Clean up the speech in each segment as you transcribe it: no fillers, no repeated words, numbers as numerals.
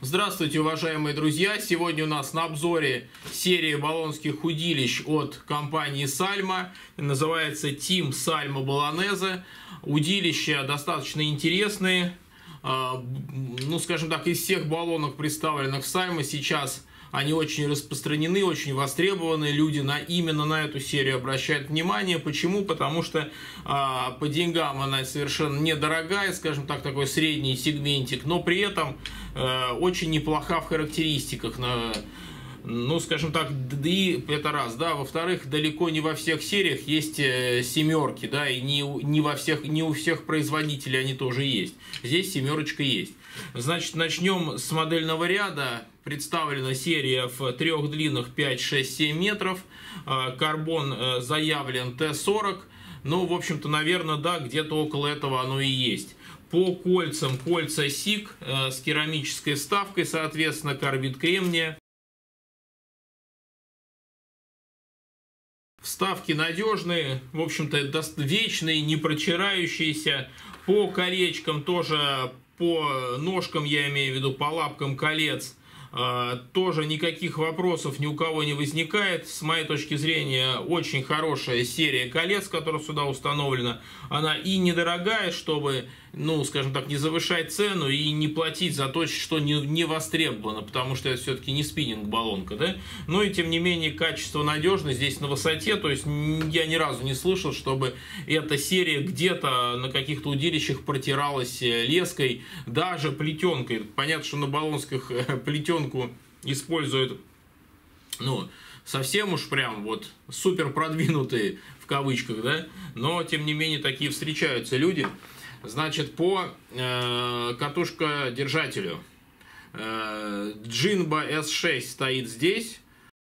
Здравствуйте, уважаемые друзья! Сегодня у нас на обзоре серия болонских удилищ от компании Salma. Называется Team Salma Bolognese. Удилища достаточно интересные. Скажем так, из всех баллонок, представленных в Salma, сейчас они очень распространены, очень востребованы. Люди именно на эту серию обращают внимание. Почему? Потому что по деньгам она совершенно недорогая, скажем так, такой средний сегментик, но при этом очень неплоха в характеристиках. Скажем так, и это раз, да. Во-вторых, далеко не во всех сериях есть семерки, да, и не у всех производителей они тоже есть. Здесь семерочка есть. Значит, начнем с модельного ряда. Представлена серия в трех длинах 5, 6, 7 метров. Карбон заявлен Т40. В общем-то, наверное, да, где-то около этого оно и есть. По кольцам, кольца СИК с керамической вставкой, соответственно, карбид кремния. Вставки надежные, в общем-то, вечные, не протирающиеся. По колечкам тоже, по ножкам, я имею в виду, по лапкам колец, тоже никаких вопросов ни у кого не возникает. С моей точки зрения, очень хорошая серия колец, которая сюда установлена. Она и недорогая, чтобы, скажем так, не завышать цену и не платить за то, что не востребовано, потому что это все-таки не спиннинг-баллонка, да? Но и тем не менее, качество, надежность здесь на высоте. То есть я ни разу не слышал, чтобы эта серия где-то на каких-то удилищах протиралась леской, даже плетенкой. Понятно, что на болонских плетенку используют, совсем уж прям вот супер продвинутые в кавычках, да, но тем не менее такие встречаются люди. Значит, по катушкодержателю Jinba S6 стоит здесь.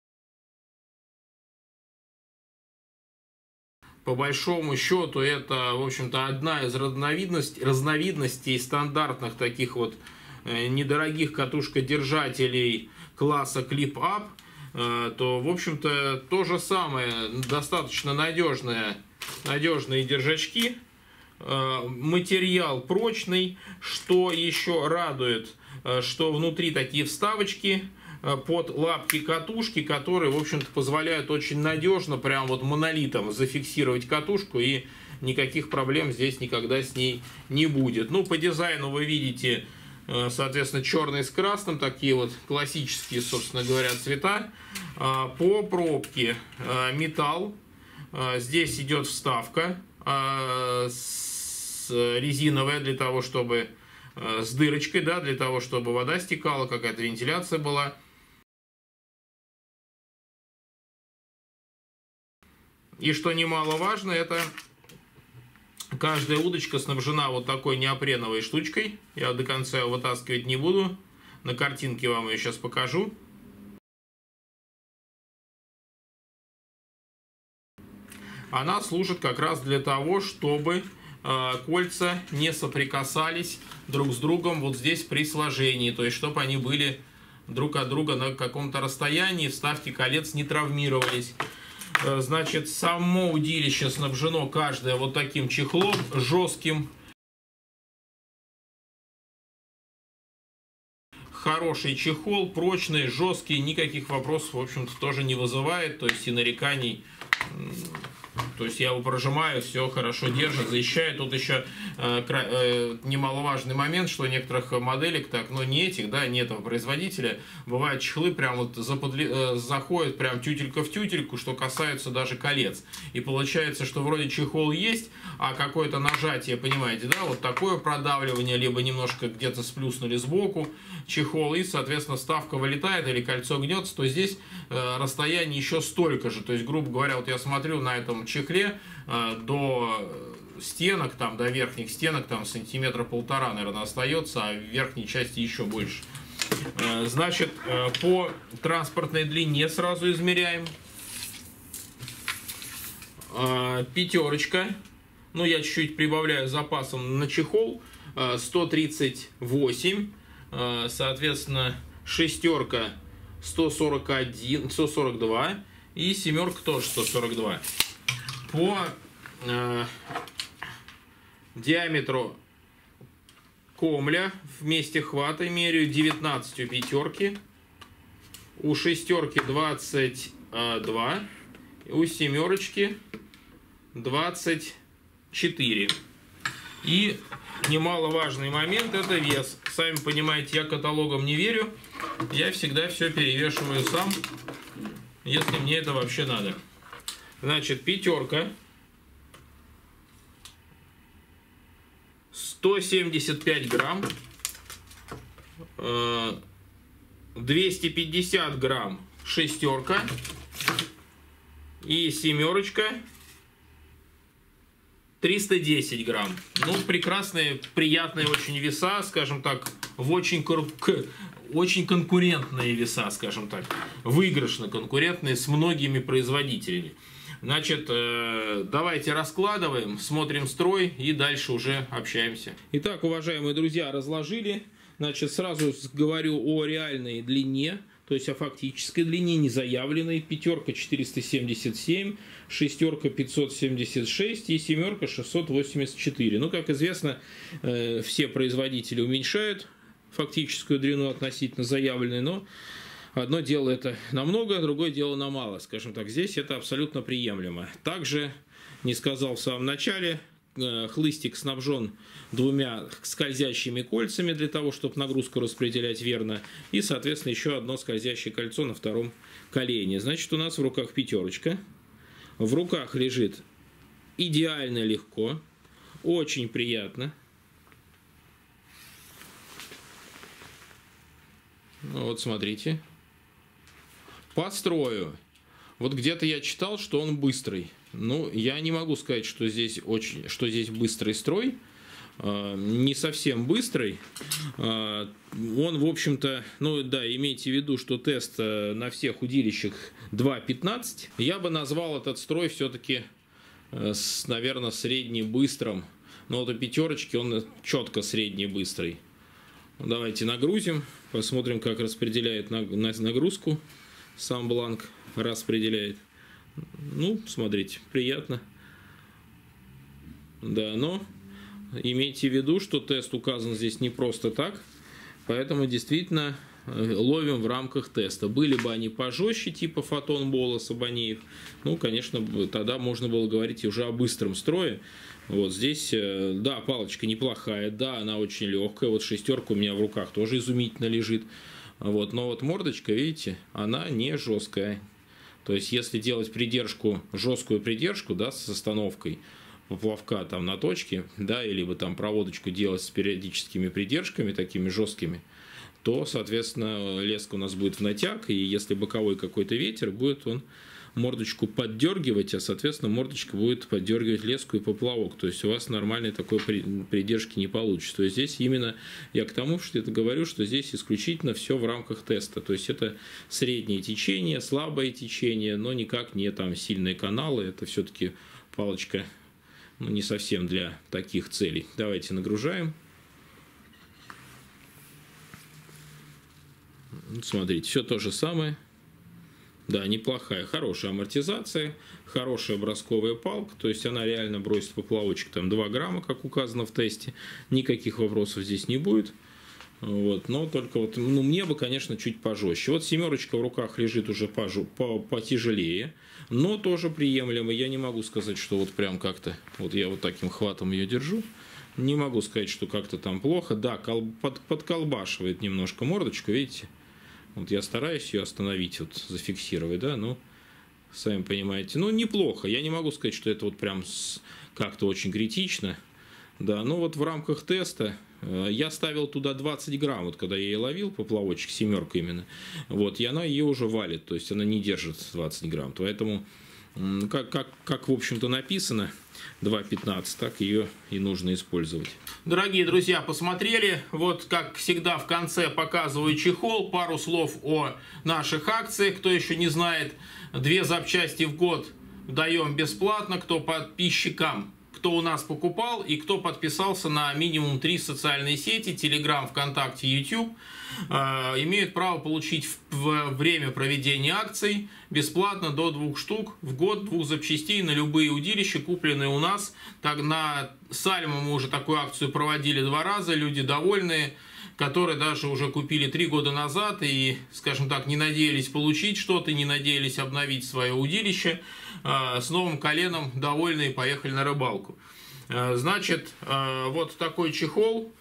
По большому счету это, в общем-то, одна из разновидностей стандартных таких вот недорогих катушкодержателей класса Clip Up. То, в общем-то, то же самое, достаточно надежные держачки. Материал прочный. Что еще радует, что внутри такие вставочки под лапки катушки, которые, в общем-то, позволяют очень надежно, прям вот монолитом зафиксировать катушку, и никаких проблем здесь никогда с ней не будет. По дизайну вы видите, соответственно, черный с красным, такие вот классические, собственно говоря, цвета. По пробке металл. Здесь идет вставка резиновая для того, чтобы с дырочкой, да, для того, чтобы вода стекала, какая-то вентиляция была. И что немаловажно, это каждая удочка снабжена вот такой неопреновой штучкой. Я до конца ее вытаскивать не буду. На картинке вам ее сейчас покажу. Она служит как раз для того, чтобы кольца не соприкасались друг с другом вот здесь при сложении. То есть, чтобы они были друг от друга на каком-то расстоянии, вставки колец не травмировались. Значит, само удилище снабжено каждое вот таким чехлом жестким. Хороший чехол, прочный, жесткий, никаких вопросов, в общем-то, тоже не вызывает, то есть и нареканий. То есть я его прожимаю, все хорошо держит, защищает. Тут еще немаловажный момент, что у некоторых моделек, не этих, да, не этого производителя, бывают чехлы прям вот заходят прям тютелька в тютельку, что касается даже колец. И получается, что вроде чехол есть, а какое-то нажатие, понимаете, да, вот такое продавливание, либо немножко где-то сплюснули сбоку чехол, и, соответственно, вставка вылетает или кольцо гнется, то здесь расстояние еще столько же. То есть, грубо говоря, вот я смотрю на этом чехле до стенок, до верхних стенок, сантиметра 1,5, наверное, остается, а в верхней части еще больше. Значит, по транспортной длине сразу измеряем. Пятерочка. Я чуть-чуть прибавляю запасом на чехол. 138. Соответственно, шестерка 142. И семерка тоже 142. По диаметру комля вместе хвата меряю 19 у пятерки, у шестерки 22, у семерочки 24. И немаловажный момент — это вес. Сами понимаете, я каталогам не верю. Я всегда все перевешиваю сам, если мне это вообще надо. Значит, пятерка 175 грамм, 250 грамм шестерка и семерочка 310 грамм. Ну, прекрасные, приятные очень веса, скажем так, в очень конкурентные веса, скажем так, выигрышно конкурентные с многими производителями. Значит, давайте раскладываем, смотрим строй и дальше уже общаемся. Итак, уважаемые друзья, разложили. Значит, сразу говорю о реальной длине, то есть о фактической длине, не заявленной. Пятерка 477, шестерка 576 и семерка 684. Ну, как известно, все производители уменьшают фактическую длину относительно заявленной, но одно дело это на много, другое дело на мало, скажем так. Здесь это абсолютно приемлемо. Также, не сказал в самом начале, хлыстик снабжен двумя скользящими кольцами для того, чтобы нагрузку распределять верно. И, соответственно, еще одно скользящее кольцо на втором колене. Значит, у нас в руках пятерочка. В руках лежит идеально легко, очень приятно. Вот смотрите. По строю. Вот где-то я читал, что он быстрый. Ну, я не могу сказать, что здесь быстрый строй. Не совсем быстрый. Он, в общем-то, ну да, имейте в виду, что тест на всех удилищах 2.15. Я бы назвал этот строй все-таки, наверное, средне-быстрым. Но вот у пятерочки он четко средне-быстрый. Давайте нагрузим, посмотрим, как распределяет нагрузку. Сам бланк распределяет. Ну, смотрите, приятно. Да, но имейте в виду, что тест указан здесь не просто так. Поэтому действительно ловим в рамках теста. Были бы они пожестче, типа Фотон, Болос, Абанеев, ну, конечно, тогда можно было говорить уже о быстром строе. Вот здесь, да, палочка неплохая, да, она очень легкая. Вот шестерка у меня в руках тоже изумительно лежит. Вот, но вот мордочка, видите, она не жесткая. То есть, если делать придержку, жесткую придержку, да, с остановкой поплавка там на точке, да, или бы там проводочку делать с периодическими придержками такими жесткими, то, соответственно, леска у нас будет в натяг, и если боковой какой-то ветер, будет он мордочку поддергивать, а, соответственно, мордочка будет поддергивать леску и поплавок. То есть у вас нормальной такой придержки не получится. То есть здесь именно я к тому, что это говорю, что здесь исключительно все в рамках теста. То есть это среднее течение, слабое течение, но никак не там сильные каналы. Это все-таки палочка, ну, не совсем для таких целей. Давайте нагружаем. Смотрите, все то же самое. Да, неплохая, хорошая амортизация, хорошая бросковая палка, то есть она реально бросит поплавочек там 2 грамма, как указано в тесте, никаких вопросов здесь не будет. Вот, но только вот, ну, мне бы, конечно, чуть пожестче. Вот семерочка в руках лежит уже потяжелее, но тоже приемлемо. Я не могу сказать, что вот прям как-то, вот я вот таким хватом ее держу, не могу сказать, что как-то там плохо. Да, подколбашивает немножко мордочку, видите? Вот я стараюсь ее остановить, вот зафиксировать, да, ну, сами понимаете, ну, неплохо. Я не могу сказать, что это вот прям как-то очень критично, да, но вот в рамках теста я ставил туда 20 грамм, вот когда я ее ловил, поплавочек, семерка именно, вот, и она ее уже валит, то есть она не держит 20 грамм, поэтому, как в общем-то, написано, 2.15, так ее и нужно использовать. Дорогие друзья, посмотрели. Вот, как всегда, в конце показываю чехол. Пару слов о наших акциях. Кто еще не знает, 2 запчасти в год даем бесплатно. Кто подписчикам, кто у нас покупал и кто подписался на минимум 3 социальные сети: Telegram, ВКонтакте, YouTube, имеют право получить в время проведения акций бесплатно до 2 штук в год, 2 запчастей на любые удилища, купленные у нас. Так, на Сальмо мы уже такую акцию проводили 2 раза, люди довольные, которые даже уже купили 3 года назад и, скажем так, не надеялись получить что-то, не надеялись обновить свое удилище, с новым коленом довольные поехали на рыбалку. Значит, вот такой чехол,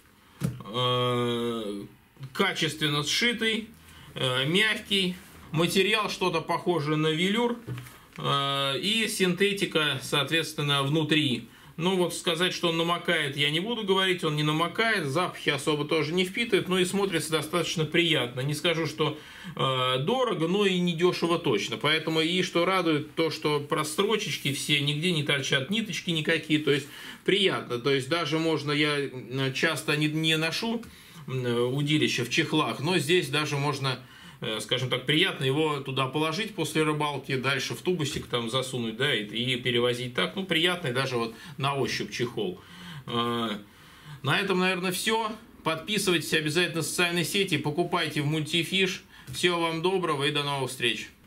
качественно сшитый, мягкий, материал что-то похожее на велюр и синтетика, соответственно, внутри. Ну вот сказать, что он намокает, я не буду говорить, он не намокает, запахи особо тоже не впитывает, но и смотрится достаточно приятно. Не скажу, что дорого, но и не дешево точно. Поэтому и что радует, то что прострочечки все, нигде не торчат ниточки никакие, то есть приятно. То есть даже можно, я часто не ношу удилища в чехлах, но здесь даже можно, скажем так, приятно его туда положить после рыбалки, дальше в тубусик там засунуть, да, и перевозить так. Ну, приятный даже вот на ощупь чехол. На этом, наверное, все. Подписывайтесь обязательно в социальные сети, покупайте в Multifish. Всего вам доброго и до новых встреч.